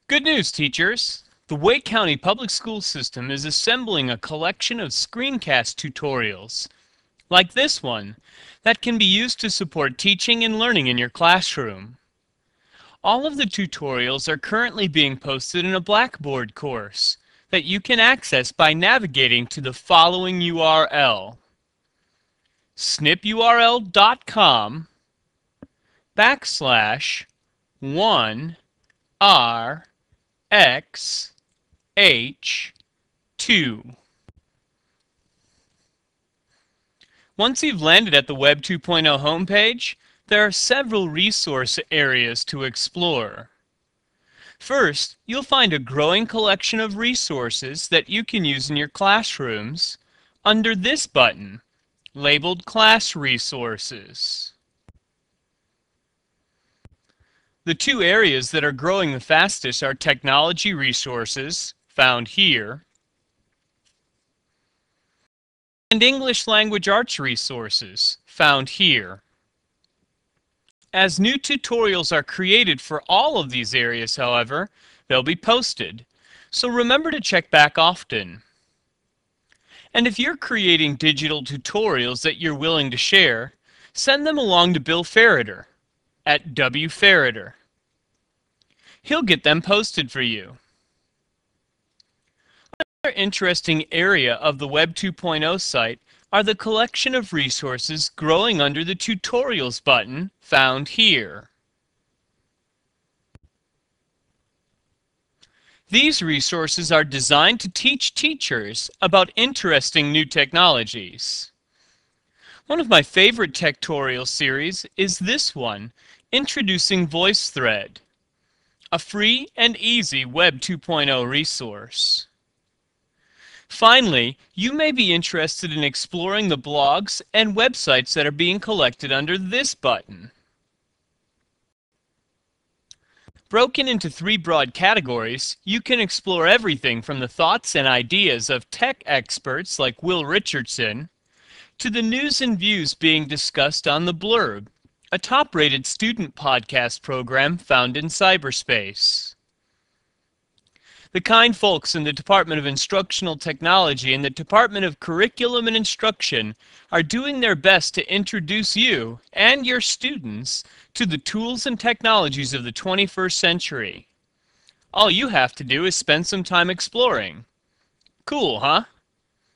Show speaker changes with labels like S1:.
S1: Good news, teachers! The Wake County Public School System is assembling a collection of screencast tutorials, like this one, that can be used to support teaching and learning in your classroom. All of the tutorials are currently being posted in a Blackboard course that you can access by navigating to the following URL: snipurl.com /1rx-h2. Once you've landed at the Web 2.0 homepage, there are several resource areas to explore. First, you'll find a growing collection of resources that you can use in your classrooms under this button, labeled Class Resources. The two areas that are growing the fastest are Technology Resources, found here, and English Language Arts Resources, found here. As new tutorials are created for all of these areas, however, they'll be posted, so remember to check back often. And if you're creating digital tutorials that you're willing to share, send them along to Bill Ferreter at wferreter. He'll get them posted for you. Another interesting area of the Web 2.0 site are the collection of resources growing under the Tutorials button found here. These resources are designed to teach teachers about interesting new technologies. One of my favorite Tectorial series is this one, Introducing VoiceThread, a free and easy Web 2.0 resource. Finally, you may be interested in exploring the blogs and websites that are being collected under this button. Broken into three broad categories, you can explore everything from the thoughts and ideas of tech experts like Will Richardson to the news and views being discussed on The Blurb, a top-rated student podcast program found in cyberspace. The kind folks in the Department of Instructional Technology and the Department of Curriculum and Instruction are doing their best to introduce you and your students to the tools and technologies of the 21st century. All you have to do is spend some time exploring. Cool, huh?